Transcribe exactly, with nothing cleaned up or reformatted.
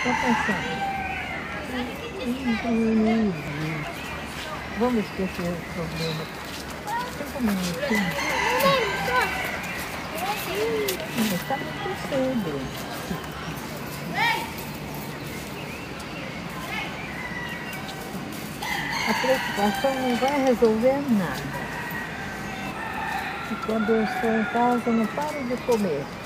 Está pensando. Vamos esquecer o problema. Cinco minutinhos. Mas está muito cedo. A preocupação não vai resolver nada. E quando eu estou em casa, eu não paro de comer.